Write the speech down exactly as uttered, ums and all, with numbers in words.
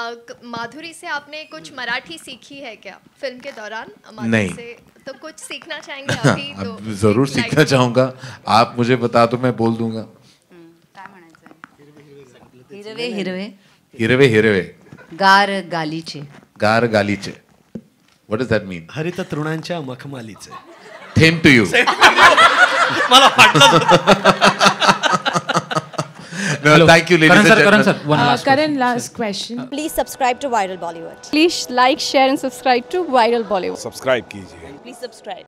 क- माधुरी से आपने कुछ मराठी सीखी है क्या फिल्म के दौरान? माधुरी नहीं। से तो कुछ सीखना चाहेंगे अभी? तो अब जरूर सीखना चाहूंगा, आप मुझे बता दो मैं बोल दूंगा। काय म्हणायचं? हिरवे हिरवे हिरवे हिरवे गार गालीचे. गार गालीचे. What does that mean? हरित तृणांच्या मखमालीचे. Them to you. मला वाटलं. No, thank you, ladies Karan and sir, Karan gentlemen. sir, one Uh, last Karan, question. last question. Please subscribe to Viral Bollywood. Please like, share, and subscribe to Viral Bollywood. Subscribe कीजिए. Please subscribe.